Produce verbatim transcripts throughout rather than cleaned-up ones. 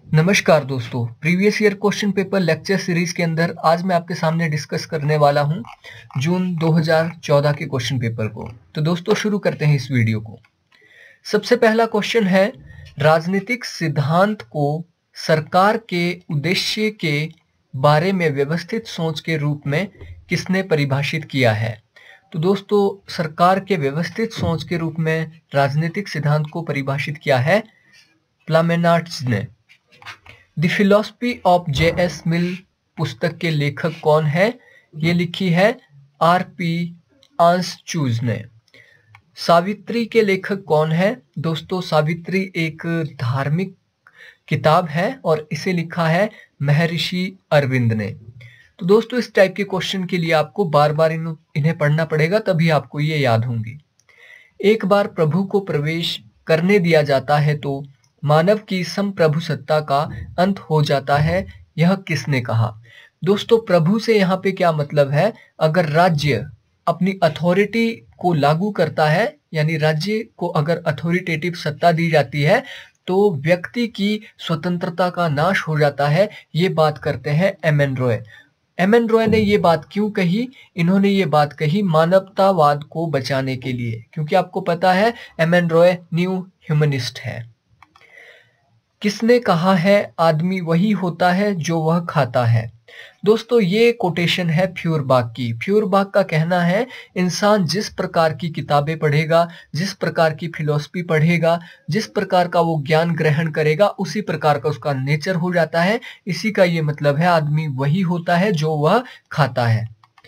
नमस्कार दोस्तों, previous year question paper lecture series के अंदर आज मैं आपके सामने डिस्कस करने वाला हूं जून दो हज़ार चौदह के क्वेश्चन पेपर को। तो दोस्तों शुरू करते हैं इस वीडियो को। सबसे पहला क्वेश्चन है, राजनीतिक सिद्धांत को सरकार के उद्देश्य के बारे में व्यवस्थित सोच के रूप में किसने परिभाषित किया है? तो दोस्तों सरकार के व्यवस्थित सोच के रूप में राजनीतिक सिद्धांत को परिभाषित किया है प्लामेनार्ट्स ने। The philosophy of J S Mill पुस्तक के लेखक कौन है? ये लिखी है आर पी आंसचूज ने। सावित्री के लेखक कौन है? दोस्तों सावित्री एक धार्मिक किताब है और इसे लिखा है महर्षि अरविंद ने। तो दोस्तों इस टाइप के क्वेश्चन के लिए आपको बार बार इन, इन्हें पढ़ना पड़ेगा, तभी आपको ये याद होंगी। एक बार प्रभु को प्रवेश करने दिया जाता है तो मानव की संप्रभु सत्ता का अंत हो जाता है, यह किसने कहा? दोस्तों प्रभु से यहाँ पे क्या मतलब है? अगर राज्य अपनी अथॉरिटी को लागू करता है, यानी राज्य को अगर अथॉरिटेटिव सत्ता दी जाती है तो व्यक्ति की स्वतंत्रता का नाश हो जाता है। ये बात करते हैं M N Roy. M N Roy ने ये बात क्यों कही? इन्होंने ये बात कही मानवतावाद को बचाने के लिए, क्योंकि आपको पता है M N Roy new humanist है। किसने कहा है आदमी वही होता है जो वह खाता है? दोस्तों ये कोटेशन है फ्यूरबाख की। फ्यूरबाख का कहना है इंसान जिस प्रकार की किताबें पढ़ेगा, जिस प्रकार की फिलॉसफी पढ़ेगा, जिस प्रकार का वो ज्ञान ग्रहण करेगा, उसी प्रकार का उसका नेचर हो जाता है। इसी का ये मतलब है आदमी वही होता है जो वह खाता है।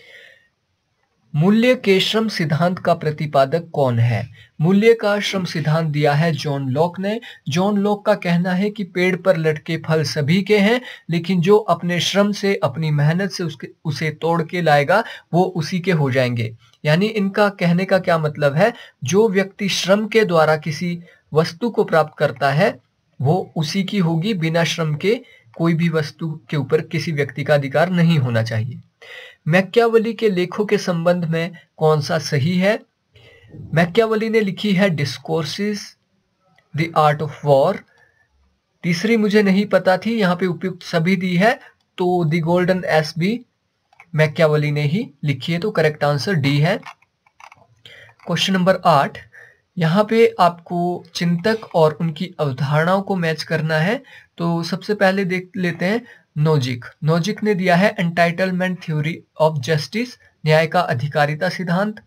मूल्य के श्रम सिद्धांत का प्रतिपादक कौन है? मूल्य का श्रम सिद्धांत दिया है जॉन लॉक ने। जॉन लॉक का कहना है कि पेड़ पर लटके फल सभी के हैं, लेकिन जो अपने श्रम से, अपनी मेहनत से उसके उसे तोड़ के लाएगा वो उसी के हो जाएंगे। यानी इनका कहने का क्या मतलब है, जो व्यक्ति श्रम के द्वारा किसी वस्तु को प्राप्त करता है वो उसी की होगी। बिना श्रम के कोई भी वस्तु के ऊपर किसी व्यक्ति का अधिकार नहीं होना चाहिए। मैकियावेली के लेखों के संबंध में कौन सा सही है? मैकियावेली ने लिखी है discourses, the art of war. तीसरी मुझे नहीं पता थी, यहाँ पे उपयुक्त सभी दी है, तो द गोल्डन एस भी मैकियावेली ने ही लिखी है, तो करेक्ट आंसर डी है। क्वेश्चन नंबर आठ, यहाँ पे आपको चिंतक और उनकी अवधारणाओं को मैच करना है। तो सबसे पहले देख लेते हैं नोजिक। नोजिक ने दिया है एंटाइटलमेंट थ्योरी ऑफ जस्टिस, न्याय का अधिकारिता सिद्धांत।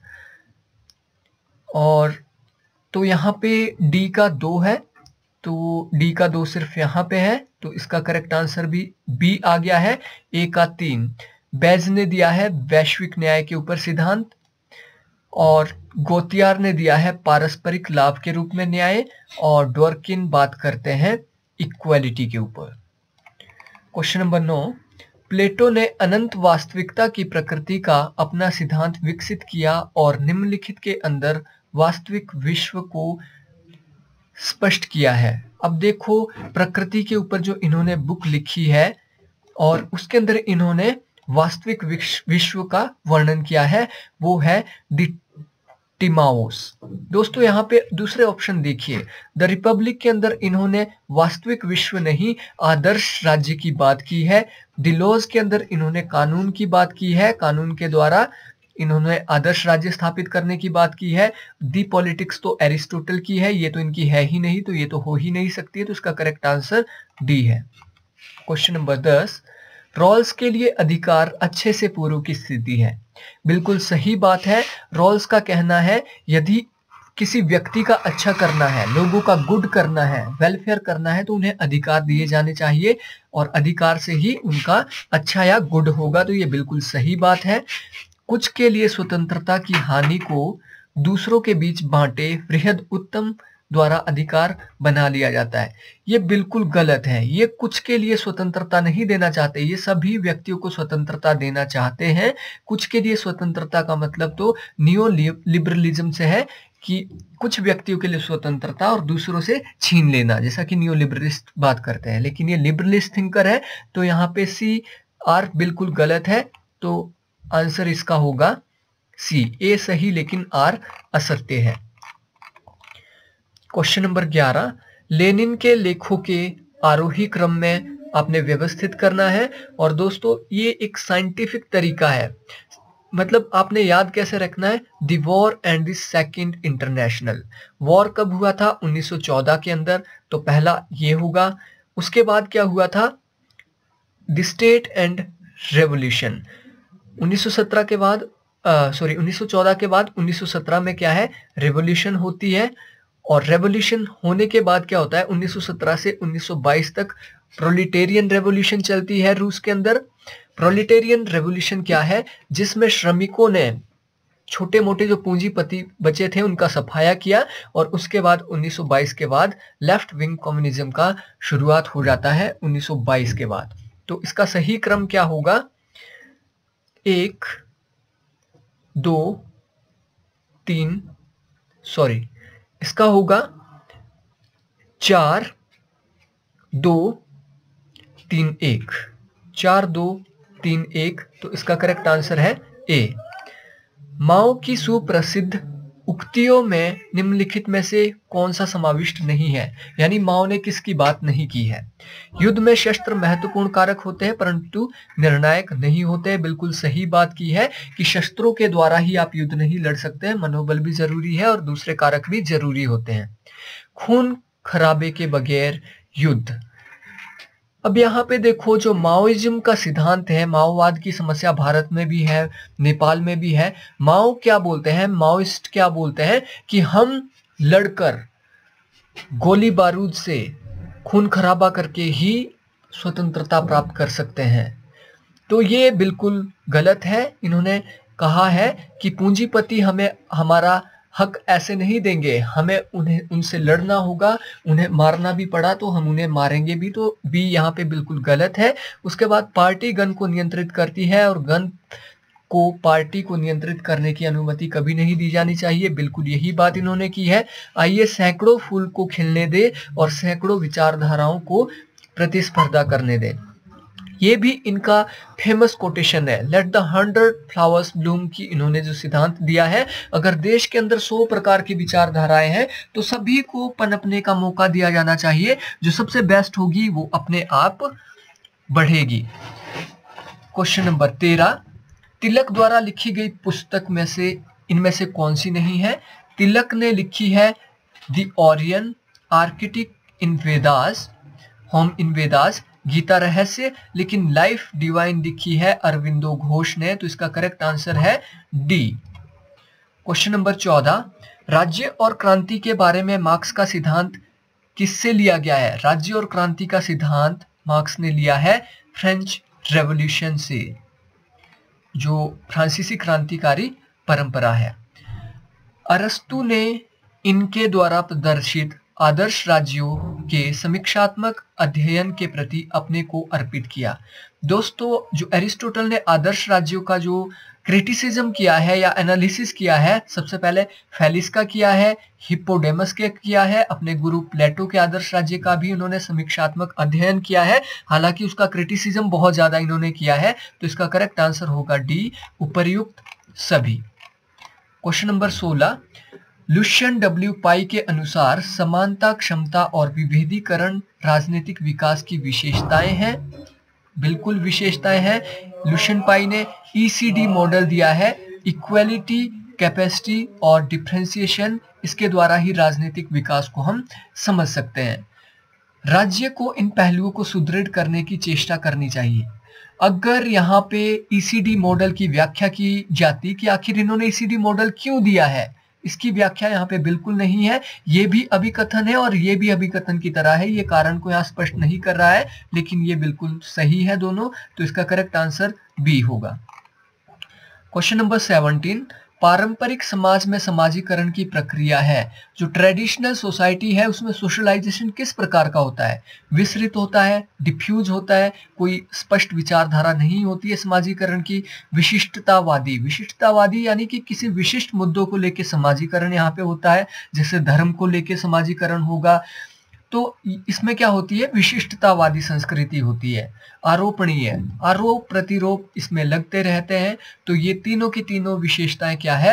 और तो यहाँ पे डी का दो है, तो डी का दो सिर्फ यहाँ पे है, तो इसका करेक्ट आंसर भी बी आ गया है। ए का तीन बेज ने दिया है वैश्विक न्याय के ऊपर सिद्धांत, और गोतियार ने दिया है पारस्परिक लाभ के रूप में न्याय, और डोरकिन बात करते हैं इक्वालिटी के ऊपर। क्वेश्चन नंबर नौ, प्लेटो ने अनंत वास्तविकता की प्रकृति का अपना सिद्धांत विकसित किया और निम्नलिखित के अंदर वास्तविक विश्व को स्पष्ट किया है। अब देखो प्रकृति के ऊपर जो इन्होंने बुक लिखी है और उसके अंदर इन्होंने वास्तविक विश्व का वर्णन किया है, वो है द टिमाओस। दोस्तों यहाँ पे दूसरे ऑप्शन देखिए, द रिपब्लिक के अंदर इन्होंने वास्तविक विश्व नहीं आदर्श राज्य की बात की है। द लॉज के अंदर इन्होंने कानून की बात की है, कानून के द्वारा इन्होंने आदर्श राज्य स्थापित करने की बात की है। दी पॉलिटिक्स तो एरिस्टोटल की है, ये तो इनकी है ही नहीं, तो ये तो हो ही नहीं सकती है, तो इसका करेक्ट आंसर डी है। क्वेश्चन नंबर दस, रॉल्स के लिए अधिकार अच्छे से पूर्व की स्थिति है। बिल्कुल सही बात है। रॉल्स का कहना है यदि किसी व्यक्ति का अच्छा करना है, लोगों का गुड करना है, वेलफेयर करना है, तो उन्हें अधिकार दिए जाने चाहिए और अधिकार से ही उनका अच्छा या गुड होगा, तो ये बिल्कुल सही बात है। कुछ के लिए स्वतंत्रता की हानि को दूसरों के बीच बांटे वृहद उत्तम द्वारा अधिकार बना लिया जाता है। ये बिल्कुल गलत है। ये कुछ के लिए स्वतंत्रता नहीं देना चाहते, ये सभी व्यक्तियों को स्वतंत्रता देना चाहते हैं। कुछ के लिए स्वतंत्रता का मतलब तो नियो लिबरलिज्म से है कि कुछ व्यक्तियों के लिए स्वतंत्रता और दूसरों से छीन लेना, जैसा कि नियो लिबरलिस्ट बात करते हैं, लेकिन ये लिबरलिस्ट थिंकर है। तो यहाँ पे सी आर बिल्कुल गलत है, तो आंसर इसका होगा सी। ए सही लेकिन आर असत्य है। क्वेश्चन नंबर ग्यारह, लेनिन के लेखों के आरोही क्रम में आपने व्यवस्थित करना है। और दोस्तों ये एक साइंटिफिक तरीका है, मतलब आपने याद कैसे रखना है, the war and the second international. War कब हुआ था? उन्नीस सौ चौदह के अंदर, तो पहला ये होगा। उसके बाद क्या हुआ था? The state and revolution. उन्नीस सौ सत्रह के बाद सॉरी उन्नीस सौ चौदह के बाद उन्नीस सौ सत्रह में क्या है? रेवोल्यूशन होती है। और रेवोल्यूशन होने के बाद क्या होता है? उन्नीस सौ सत्रह से उन्नीस सौ बाईस तक प्रोलिटेरियन रेवोल्यूशन चलती है रूस के अंदर। प्रोलिटेरियन रेवोल्यूशन क्या है? जिसमें श्रमिकों ने, छोटे मोटे जो पूंजीपति बचे थे, उनका सफाया किया। और उसके बाद उन्नीस सौ बाईस के बाद लेफ्ट विंग कम्युनिज्म का शुरुआत हो जाता है उन्नीस सौ बाईस के बाद। तो इसका सही क्रम क्या होगा? एक, दो, तीन, सॉरी इसका होगा चार, दो, तीन, एक। चार, दो, तीन, एक। तो इसका करेक्ट आंसर है ए। माओ की सुप्रसिद्ध उक्तियों में निम्नलिखित में से कौन सा समाविष्ट नहीं है? यानी माओ ने किसकी बात नहीं की है? युद्ध में शस्त्र महत्वपूर्ण कारक होते हैं परंतु निर्णायक नहीं होते। बिल्कुल सही बात की है कि शस्त्रों के द्वारा ही आप युद्ध नहीं लड़ सकते हैं, मनोबल भी जरूरी है और दूसरे कारक भी जरूरी होते हैं। खून खराबे के बगैर युद्ध। अब यहाँ पे देखो, जो माओइज्म का सिद्धांत है, माओवाद की समस्या भारत में भी है, नेपाल में भी है। माओ क्या बोलते हैं, माओइस्ट क्या बोलते हैं कि हम लड़कर गोली बारूद से, खून खराबा करके ही स्वतंत्रता प्राप्त कर सकते हैं। तो ये बिल्कुल गलत है। इन्होंने कहा है कि पूंजीपति हमें हमारा हक ऐसे नहीं देंगे, हमें उन्हें उनसे लड़ना होगा, उन्हें मारना भी पड़ा तो हम उन्हें मारेंगे भी। तो बी यहाँ पे बिल्कुल गलत है। उसके बाद पार्टी गन को नियंत्रित करती है और गन को, पार्टी को नियंत्रित करने की अनुमति कभी नहीं दी जानी चाहिए। बिल्कुल यही बात इन्होंने की है। आइए सैकड़ों फूल को खिलने दे और सैकड़ों विचारधाराओं को प्रतिस्पर्धा करने दे। ये भी इनका फेमस कोटेशन है, let the hundred flowers bloom की इन्होंने जो सिद्धांत दिया है। अगर देश के अंदर सौ प्रकार की विचारधाराएं हैं तो सभी को पनपने का मौका दिया जाना चाहिए। जो सबसे बेस्ट होगी वो अपने आप बढ़ेगी। क्वेश्चन नंबर तेरह, तिलक द्वारा लिखी गई पुस्तक में से इनमें से कौन सी नहीं है? तिलक ने लिखी है the Orion, arctic in Vedas, home in Vedas, Gita Rahasya, लेकिन लाइफ डिवाइन लिखी है अरविंदो घोष ने। तो इसका करेक्ट आंसर है डी। क्वेश्चन नंबर चौदह, राज्य और क्रांति के बारे में मार्क्स का सिद्धांत किससे लिया गया है? राज्य और क्रांति का सिद्धांत मार्क्स ने लिया है फ्रेंच रेवोल्यूशन से, जो फ्रांसीसी क्रांतिकारी परंपरा है। अरस्तु ने इनके द्वारा प्रदर्शित आदर्श राज्यों के समीक्षात्मक अध्ययन के प्रति अपने को अर्पित किया। दोस्तों, जो एरिस्टोटल ने आदर्श राज्यों का जो क्रिटिसिज्म किया है या एनालिसिस किया है, सबसे पहले फेलिस का किया है, हिप्पोडेमस के किया है, अपने गुरु प्लेटो के आदर्श राज्य का भी उन्होंने समीक्षात्मक अध्ययन किया है। हालांकि उसका क्रिटिसिज्म बहुत ज्यादा इन्होंने किया है। तो इसका करेक्ट आंसर होगा डी, उपर्युक्त सभी। क्वेश्चन नंबर सोलह, लुशियन डब्ल्यू पाई के अनुसार समानता, क्षमता और विभेदीकरण राजनीतिक विकास की विशेषताएं हैं। बिल्कुल विशेषताएं हैं। लुशियन पाई ने ईसीडी मॉडल दिया है, इक्वालिटी, कैपेसिटी और डिफरेंशिएशन। इसके द्वारा ही राजनीतिक विकास को हम समझ सकते हैं। राज्य को इन पहलुओं को सुदृढ़ करने की चेष्टा करनी चाहिए। अगर यहाँ पे ईसीडी मॉडल की व्याख्या की जाती कि आखिर इन्होंने ईसीडी मॉडल क्यों दिया है, इसकी व्याख्या यहाँ पे बिल्कुल नहीं है। ये भी अभिकथन है और ये भी अभिकथन की तरह है। ये कारण को यहाँ स्पष्ट नहीं कर रहा है, लेकिन ये बिल्कुल सही है दोनों। तो इसका करेक्ट आंसर बी होगा। क्वेश्चन नंबर सेवनटीन, पारंपरिक समाज में समाजीकरण की प्रक्रिया है। जो ट्रेडिशनल सोसाइटी है उसमें सोशलाइजेशन किस प्रकार का होता है? विस्तृत होता है, डिफ्यूज होता है, कोई स्पष्ट विचारधारा नहीं होती है समाजीकरण की। विशिष्टतावादी, विशिष्टतावादी यानी कि किसी विशिष्ट मुद्दों को लेकर समाजीकरण यहाँ पे होता है, जैसे धर्म को लेकर समाजीकरण होगा। तो इसमें क्या होती है? विशिष्टतावादी संस्कृति होती है। आरोपणीय, आरोप प्रतिरोप इसमें लगते रहते हैं। तो ये तीनों की तीनों विशेषताएं क्या है?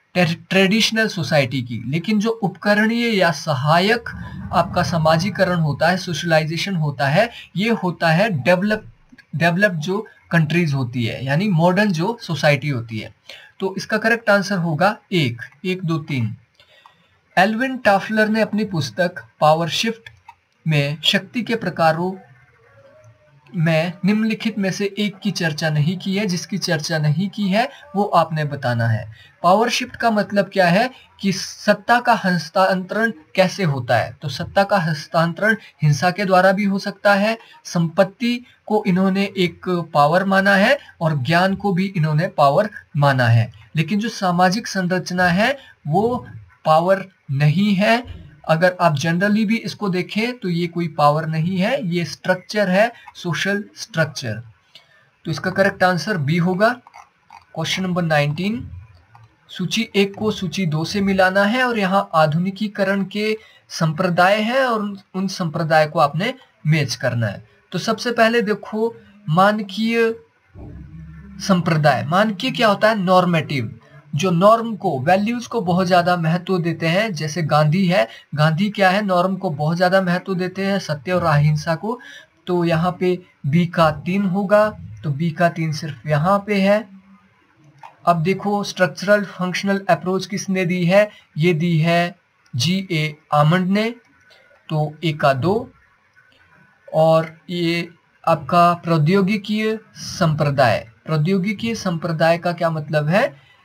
ट्रेडिशनल सोसाइटी की। लेकिन जो उपकरणीय या सहायक आपका समाजीकरण होता है, सोशलाइजेशन होता है, ये होता है डेवलप डेवलप जो कंट्रीज होती है, यानी मॉडर्न जो सोसाइटी होती है। तो इसका करेक्ट आंसर होगा एक एक दो तीन। एल्विन टाफलर ने अपनी पुस्तक पावर शिफ्ट में शक्ति के प्रकारों में निम्नलिखित में से एक की चर्चा नहीं की है। जिसकी चर्चा नहीं की है वो आपने बताना है। पावर शिफ्ट का मतलब क्या है कि सत्ता का हस्तांतरण कैसे होता है। तो सत्ता का हस्तांतरण हिंसा के द्वारा भी हो सकता है, संपत्ति को इन्होंने एक पावर माना है और ज्ञान को भी इन्होंने पावर माना है। लेकिन जो सामाजिक संरचना है वो पावर नहीं है। अगर आप जनरली भी इसको देखें तो ये कोई पावर नहीं है, ये स्ट्रक्चर है, सोशल स्ट्रक्चर। तो इसका करेक्ट आंसर बी होगा। क्वेश्चन नंबर नाइनटीन, सूची एक को सूची दो से मिलाना है और यहाँ आधुनिकीकरण के संप्रदाय है और उन संप्रदाय को आपने मैच करना है। तो सबसे पहले देखो मानकीय संप्रदाय। मानकीय क्या होता है? नॉर्मेटिव, जो नॉर्म को, वैल्यूज को बहुत ज्यादा महत्व देते हैं। जैसे गांधी है, गांधी क्या है? नॉर्म को बहुत ज्यादा महत्व देते हैं, सत्य और अहिंसा को। तो यहाँ पे बी का तीन होगा, तो बी का तीन सिर्फ यहाँ पे है। अब देखो स्ट्रक्चरल फंक्शनल अप्रोच किसने दी है? ये दी है जी ए आमंड ने, तो ए का दो। और ये आपका प्रौद्योगिकीय संप्रदाय, प्रौद्योगिकीय संप्रदाय का क्या मतलब है?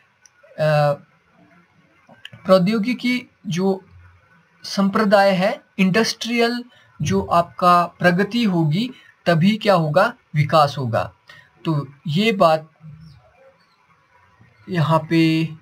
प्रौद्योगिकी जो संप्रदाय है, इंडस्ट्रियल जो आपका प्रगति होगी तभी क्या होगा? विकास होगा। तो ये बात यहाँ पे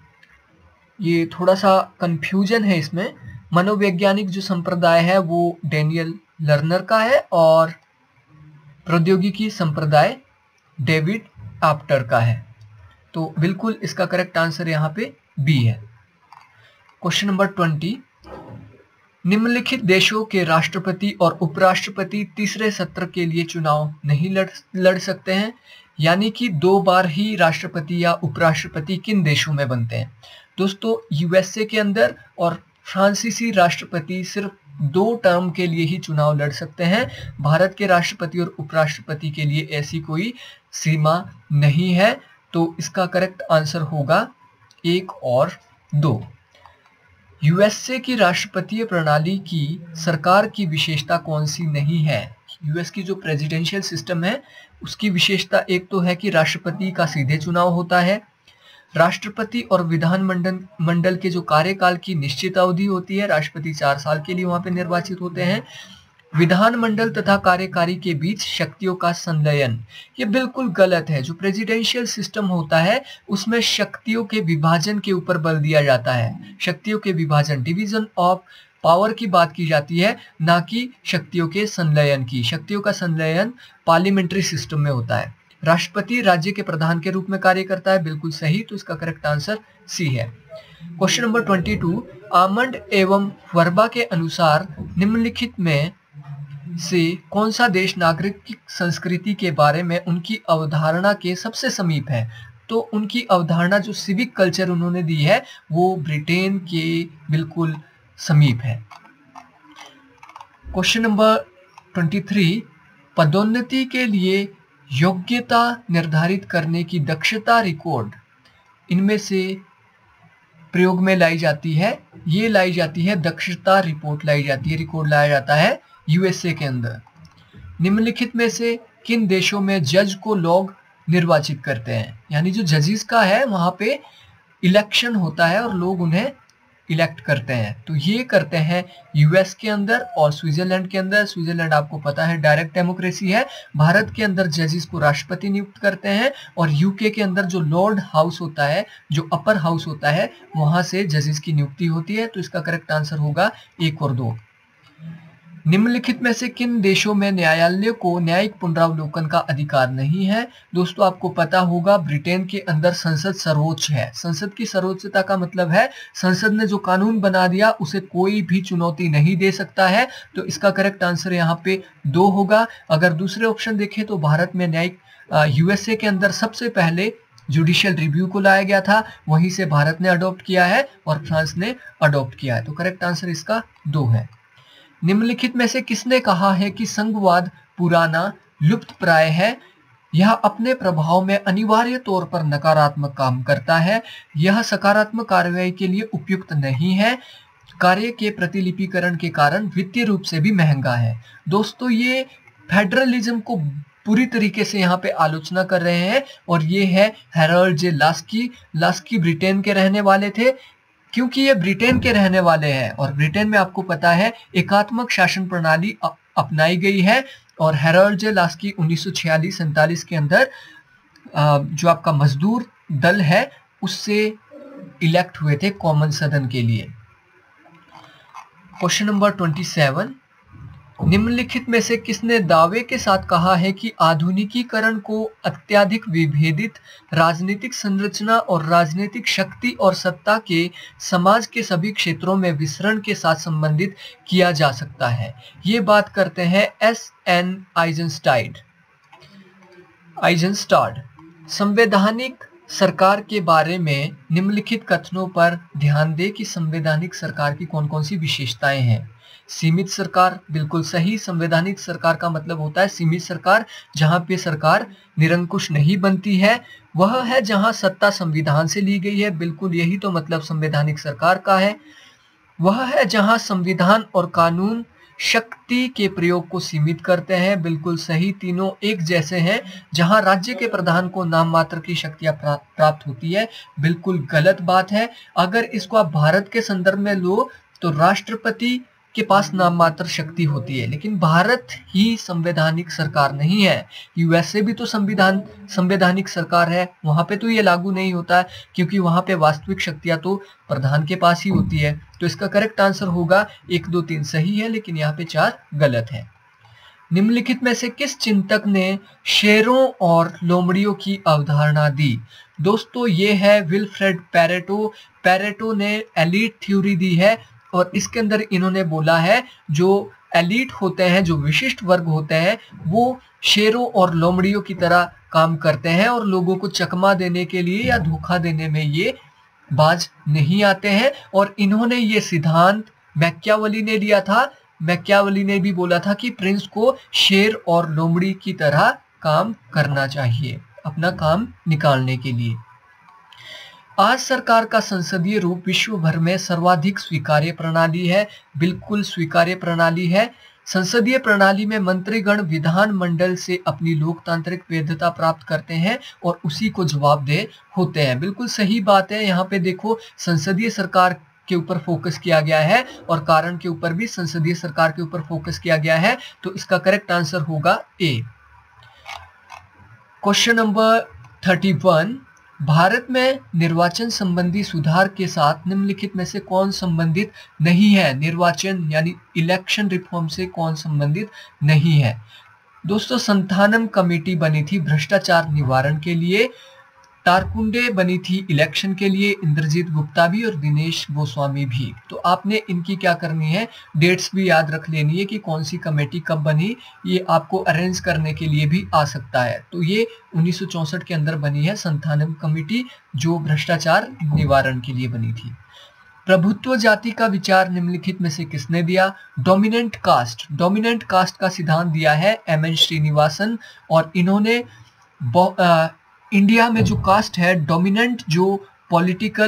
ये थोड़ा सा कंफ्यूजन है इसमें। मनोवैज्ञानिक जो संप्रदाय है वो डेनियल लर्नर का है और प्रौद्योगिकी संप्रदाय डेविड आफ्टर का है। तो बिल्कुल इसका करेक्ट आंसर यहाँ पे बी है। क्वेश्चन नंबर ट्वेंटी, निम्नलिखित देशों के राष्ट्रपति और उपराष्ट्रपति तीसरे सत्र के लिए चुनाव नहीं लड़ लड़ सकते हैं। यानी कि दो बार ही राष्ट्रपति या उपराष्ट्रपति किन देशों में बनते हैं? दोस्तों यूएसए के अंदर और फ्रांसीसी राष्ट्रपति सिर्फ दो टर्म के लिए ही चुनाव लड़ सकते हैं। भारत के राष्ट्रपति और उपराष्ट्रपति के लिए ऐसी कोई सीमा नहीं है। तो इसका करेक्ट आंसर होगा एक और दो। यूएसए की राष्ट्रपतीय प्रणाली की सरकार की विशेषता कौन सी नहीं है? यूएस की जो प्रेसिडेंशियल सिस्टम है उसकी विशेषता एक तो है कि राष्ट्रपति का सीधे चुनाव होता है, राष्ट्रपति और विधानमंडल मंडल के जो कार्यकाल की निश्चित अवधि होती है, राष्ट्रपति चार साल के लिए वहां पे निर्वाचित होते हैं, विधानमंडल तथा कार्यकारी के बीच शक्तियों का संलयन। ये बिल्कुल गलत है। जो प्रेसिडेंशियल सिस्टम होता है उसमें शक्तियों के विभाजन के ऊपर बल दिया जाता है। शक्तियों के विभाजन, डिवीजन ऑफ पावर की बात की जाती है, ना कि शक्तियों के संलयन की। शक्तियों का संलयन पार्लियामेंट्री सिस्टम में होता है। राष्ट्रपति राज्य के प्रधान के रूप में कार्य करता है, बिल्कुल सही। तो इसका करेक्ट आंसर सी है। Question number twenty two, Almond एवं वर्बा के अनुसार निम्नलिखित में से कौन सा देश नागरिक संस्कृति के बारे में उनकी अवधारणा के सबसे समीप है? तो उनकी अवधारणा जो सिविक कल्चर उन्होंने दी है वो ब्रिटेन के बिल्कुल समीप है। क्वेश्चन नंबर ट्वेंटी थ्री, पदोन्नति के लिए योग्यता निर्धारित करने की दक्षता रिकॉर्ड इनमें से प्रयोग में लाई जाती है। ये लाई जाती है दक्षता रिपोर्ट लाई जाती है, रिकॉर्ड लाया जाता है यूएसए के अंदर। निम्नलिखित में से किन देशों में जज को लोग निर्वाचित करते हैं? यानी जो जजेस का है वहां पे इलेक्शन होता है और लोग उन्हें इलेक्ट करते हैं। तो ये करते हैं यूएस के अंदर और स्विट्जरलैंड के अंदर। स्विट्जरलैंड आपको पता है डायरेक्ट डेमोक्रेसी है। भारत के अंदर जजेस को राष्ट्रपति नियुक्त करते हैं और यूके के अंदर जो लॉर्ड हाउस होता है, जो अपर हाउस होता है, वहां से जजेस की नियुक्ति होती है। तो इसका करेक्ट आंसर होगा एक और दो। निम्नलिखित में से किन देशों में न्यायालय को न्यायिक पुनरावलोकन का अधिकार नहीं है? दोस्तों आपको पता होगा ब्रिटेन के अंदर संसद सर्वोच्च है। संसद की सर्वोच्चता का मतलब है संसद ने जो कानून बना दिया उसे कोई भी चुनौती नहीं दे सकता है। तो इसका करेक्ट आंसर यहाँ पे दो होगा। अगर दूसरे ऑप्शन देखें तो भारत में न्यायिक यूएसए के अंदर सबसे पहले जुडिशियल रिव्यू को लाया गया था, वहीं से भारत ने अडॉप्ट किया है और फ्रांस ने अडॉप्ट किया है। तो करेक्ट आंसर इसका दो है। निम्नलिखित में से किसने कहा है कि संघवाद पुराना लुप्त प्राय है? यह अपने प्रभाव में अनिवार्य तौर पर नकारात्मक काम करता है, यह सकारात्मक कार्रवाई के लिए उपयुक्त नहीं है, कार्य के प्रतिलिपिकरण के कारण वित्तीय रूप से भी महंगा है। दोस्तों, ये फेडरलिज्म को पूरी तरीके से यहाँ पे आलोचना कर रहे हैं और ये है Harold J Laski. Laski Britain के रहने वाले थे। क्योंकि ये ब्रिटेन के रहने वाले हैं और ब्रिटेन में आपको पता है एकात्मक शासन प्रणाली अपनाई गई है और हैरोल्ड जे लास्की उन्नीस सौ छियालीस सैंतालीस के अंदर जो आपका मजदूर दल है उससे इलेक्ट हुए थे कॉमन सदन के लिए। क्वेश्चन नंबर सत्ताईस, निम्नलिखित में से किसने दावे के साथ कहा है कि आधुनिकीकरण को अत्यधिक विभेदित राजनीतिक संरचना और राजनीतिक शक्ति और सत्ता के समाज के सभी क्षेत्रों में विसरण के साथ संबंधित किया जा सकता है? ये बात करते हैं एस एन आइजनस्टाइड आइजनस्टाड। संवैधानिक सरकार के बारे में निम्नलिखित कथनों पर ध्यान दें कि संवैधानिक सरकार की कौन कौन सी विशेषताएं हैं। सीमित सरकार, बिल्कुल सही। संवैधानिक सरकार का मतलब होता है सीमित सरकार, जहां पे सरकार निरंकुश नहीं बनती है। वह है जहां सत्ता संविधान से ली गई है, बिल्कुल यही तो मतलब संवैधानिक सरकार का है। वह है जहां संविधान और कानून शक्ति के प्रयोग को सीमित करते हैं, बिल्कुल सही। तीनों एक जैसे हैं। जहां राज्य के प्रधान को नाम मात्र की शक्तियां प्राप्त होती है, बिल्कुल गलत बात है। अगर इसको आप भारत के संदर्भ में लो तो राष्ट्रपति के पास नाम मात्र शक्ति होती है, लेकिन भारत ही संवैधानिक सरकार नहीं है। यूएसए भी तो संविधान संवैधानिक सरकार है, वहां पे तो ये लागू नहीं होता है क्योंकि वहां पे वास्तविक शक्तियां तो प्रधान के पास ही होती है। तो इसका करेक्ट आंसर होगा एक दो तीन सही है, लेकिन यहाँ पे चार गलत है। निम्नलिखित में से किस चिंतक ने शेरों और लोमड़ियों की अवधारणा दी? दोस्तों, ये है विल्फ्रेड पैरेटो। पैरेटो ने एलीट थ्योरी दी है और इसके अंदर इन्होंने बोला है जो एलीट होते हैं, जो विशिष्ट वर्ग होते हैं, वो शेरों और लोमड़ियों की तरह काम करते हैं और लोगों को चकमा देने के लिए या धोखा देने में ये बाज नहीं आते हैं। और इन्होंने ये सिद्धांत मैकियावेली ने लिया था। मैकियावेली ने भी बोला था कि प्रिंस को शेर और लोमड़ी की तरह काम करना चाहिए अपना काम निकालने के लिए। आज सरकार का संसदीय रूप विश्व भर में सर्वाधिक स्वीकार्य प्रणाली है, बिल्कुल स्वीकार्य प्रणाली है। संसदीय प्रणाली में मंत्रीगण विधान मंडल से अपनी लोकतांत्रिक वैधता प्राप्त करते हैं और उसी को जवाबदेह होते हैं, बिल्कुल सही बात है। यहाँ पे देखो संसदीय सरकार के ऊपर फोकस किया गया है और कारण के ऊपर भी संसदीय सरकार के ऊपर फोकस किया गया है, तो इसका करेक्ट आंसर होगा ए। क्वेश्चन नंबर इकतीस, भारत में निर्वाचन संबंधी सुधार के साथ निम्नलिखित में से कौन संबंधित नहीं है? निर्वाचन यानी इलेक्शन रिफॉर्म से कौन संबंधित नहीं है? दोस्तों, संथानम कमेटी बनी थी भ्रष्टाचार निवारण के लिए, तारकुंडे बनी थी इलेक्शन के लिए, इंद्रजीत गुप्ता भी और दिनेश गोस्वामी भी। तो आपने इनकी क्या करनी है, डेट्स भी याद रख लेनी है कि कौन सी कमेटी कब बनी, ये आपको अरेंज करने के लिए भी आ सकता है। तो ये उन्नीस सौ चौसठ के अंदर बनी है संथानम कमेटी, जो भ्रष्टाचार निवारण के लिए बनी थी। प्रभुत्व जाति का विचार निम्नलिखित में से किसने दिया? Dominant caste. डोमिनेंट कास्ट का सिद्धांत दिया है एम एन श्रीनिवासन और इन्होंने आ, इंडिया में जो कास्ट है, डोमिनेंट जो पॉलिटिकल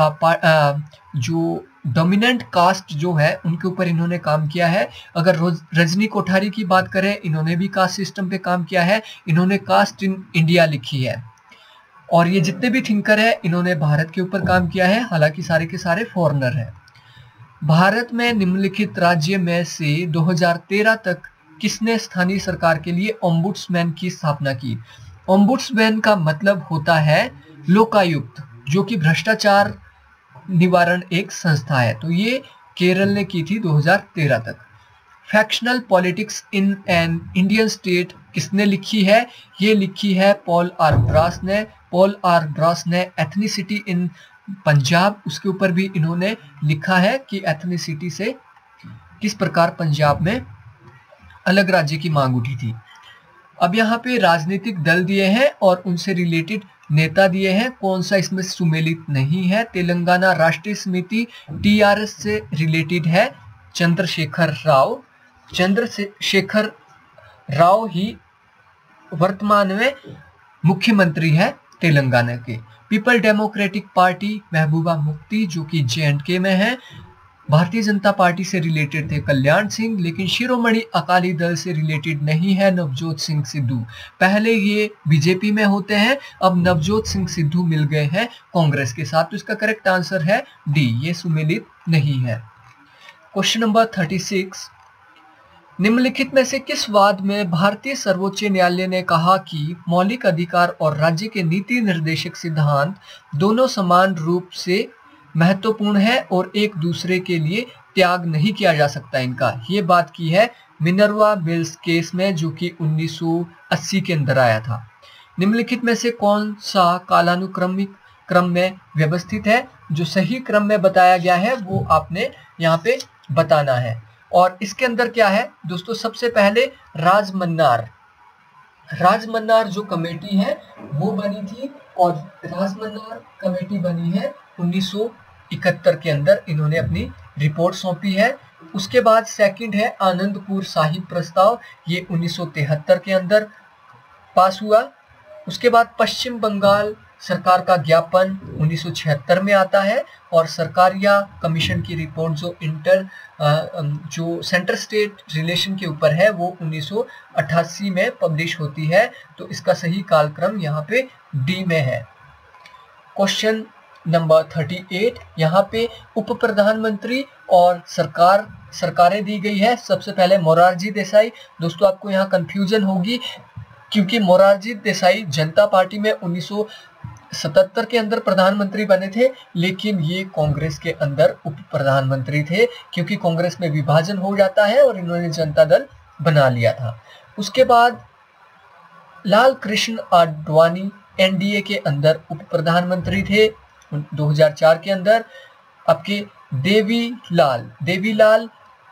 जो डोमिनेंट कास्ट जो है उनके ऊपर इन्होंने काम किया है। अगर रजनी कोठारी की बात करें, इन्होंने भी कास्ट सिस्टम पे काम किया है, इन्होंने कास्ट इन इंडिया लिखी है। और ये जितने भी थिंकर है इन्होंने भारत के ऊपर काम किया है, हालांकि सारे के सारे फॉरेनर हैं। भारत में निम्नलिखित राज्य में से दो हज़ार तेरह तक किसने स्थानीय सरकार के लिए ओम्बुड्समैन की स्थापना की? ओम्बुड्समैन का मतलब होता है लोकायुक्त, जो कि भ्रष्टाचार निवारण एक संस्था है। तो ये केरल ने की थी दो हज़ार तेरह तक। Factional politics in an Indian state किसने लिखी है? ये लिखी है पॉल आर ब्रास ने। पॉल आर ब्रास ने एथनिसिटी इन पंजाब, उसके ऊपर भी इन्होंने लिखा है कि एथनिसिटी से किस प्रकार पंजाब में अलग राज्य की मांग उठी थी। अब यहाँ पे राजनीतिक दल दिए हैं और उनसे रिलेटेड नेता दिए हैं, कौन सा इसमें सुमेलित नहीं है। तेलंगाना राष्ट्रीय समिति टीआरएस से रिलेटेड है, चंद्रशेखर राव। चंद्रशेखर राव ही वर्तमान में मुख्यमंत्री है तेलंगाना के। People democratic party Mehbooba Mufti जो कि जे एंड के में है। भारतीय जनता पार्टी से रिलेटेड थे कल्याण सिंह, लेकिन शिरोमणि अकाली दल से रिलेटेड नहीं है नवजोत सिंह सिद्धू। पहले ये बीजेपी में होते हैं, अब नवजोत सिंह सिद्धू मिल गए हैं कांग्रेस के साथ। तो इसका करेक्ट आंसर है डी, ये सुमेलित नहीं है। क्वेश्चन नंबर थर्टी सिक्स, निम्नलिखित में से किस वाद में भारतीय सर्वोच्च न्यायालय ने कहा कि मौलिक अधिकार और राज्य के नीति निर्देशक सिद्धांत दोनों समान रूप से महत्वपूर्ण है और एक दूसरे के लिए त्याग नहीं किया जा सकता इनका। ये बात की है मिनर्वा मिल्स केस में, जो कि उन्नीस सौ अस्सी के अंदर आया था। निम्नलिखित में से कौन सा कालानुक्रमिक क्रम में व्यवस्थित है? जो सही क्रम में बताया गया है वो आपने यहाँ पे बताना है। और इसके अंदर क्या है दोस्तों, सबसे पहले राजमन्नार राजमन्नार जो कमेटी है वो बनी थी, और राजमन्नार कमेटी बनी है उन्नीस सौ इकहत्तर के अंदर, इन्होंने अपनी रिपोर्ट सौंपी है। उसके बाद सेकंड है आनंदपुर साहिब प्रस्ताव, ये उन्नीस सौ तिहत्तर के अंदर पास हुआ। उसके बाद पश्चिम बंगाल सरकार का ज्ञापन उन्नीस सौ छिहत्तर में आता है, और सरकारिया कमीशन की रिपोर्ट जो इंटर जो सेंटर स्टेट रिलेशन के ऊपर है वो उन्नीस सौ अट्ठासी में पब्लिश होती है। तो इसका सही कालक्रम यहाँ पे डी में है। क्वेश्चन नंबर थर्टी एट, यहाँ पे उप प्रधानमंत्री और सरकार सरकारें दी गई है। सबसे पहले मोरारजी देसाई। दोस्तों आपको यहाँ कंफ्यूजन होगी क्योंकि मोरारजी देसाई जनता पार्टी में उन्नीस सौ सतहत्तर के अंदर प्रधानमंत्री बने थे, लेकिन ये कांग्रेस के अंदर उप प्रधानमंत्री थे क्योंकि कांग्रेस में विभाजन हो जाता है और इन्होंने जनता दल बना लिया था। उसके बाद लाल कृष्ण आडवाणी एनडीए के अंदर उप प्रधानमंत्री थे दो हज़ार चार के अंदर। आपके देवीलाल देवीलाल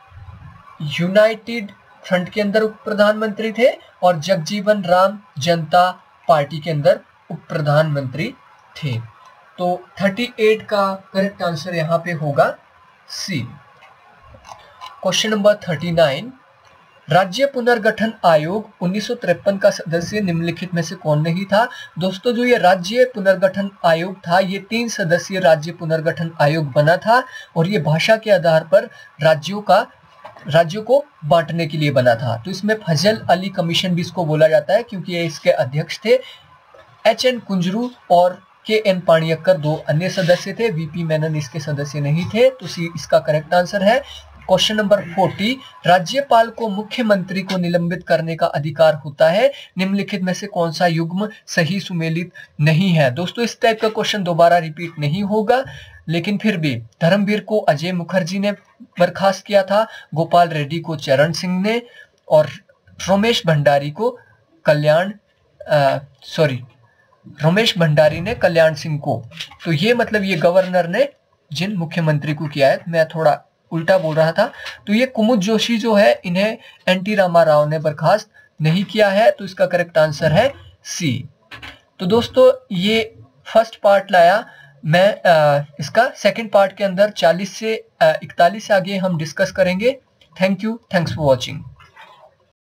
यूनाइटेड फ्रंट के अंदर उप प्रधानमंत्री थे, और जगजीवन राम जनता पार्टी के अंदर उप प्रधानमंत्री थे। तो अड़तीस का करेक्ट आंसर यहाँ पे होगा सी। क्वेश्चन नंबर उनतालीस, राज्य पुनर्गठन आयोग उन्नीस सौ तिरपन का सदस्य निम्नलिखित में से कौन नहीं था? दोस्तों जो ये राज्य पुनर्गठन आयोग था, ये तीन सदस्यीय राज्य पुनर्गठन आयोग बना था, और ये भाषा के आधार पर राज्यों का राज्यों को बांटने के लिए बना था। तो इसमें फजल अली कमीशन भी इसको बोला जाता है क्योंकि ये इसके अध्यक्ष थे। एच एन कुंजरू और के एन पाणियक्कर दो अन्य सदस्य थे, वीपी मेनन इसके सदस्य नहीं थे। तो सी इसका करेक्ट आंसर है। क्वेश्चन नंबर चालीस, राज्यपाल को मुख्यमंत्री को निलंबित करने का अधिकार होता है, निम्नलिखित में से कौन सा युग्म सही सुमेलित नहीं है? दोस्तों इस टाइप का क्वेश्चन दोबारा रिपीट नहीं होगा, लेकिन फिर भी धर्मवीर को अजय मुखर्जी ने बर्खास्त किया था, गोपाल रेड्डी को चरण सिंह ने, और रमेश भंडारी को कल्याण सॉरी रमेश भंडारी ने कल्याण सिंह को। तो ये मतलब ये गवर्नर ने जिन मुख्यमंत्री को किया है, मैं थोड़ा उल्टा बोल रहा था। तो ये कुमुद जोशी जो है, इन्हें एनटी रामा राव ने बर्खास्त नहीं किया है। तो इसका करेक्ट आंसर है सी। तो दोस्तों ये फर्स्ट पार्ट लाया मैं, आ, इसका सेकंड पार्ट के अंदर चालीस से इकतालीस से आगे हम डिस्कस करेंगे। Thank you, thanks for watching.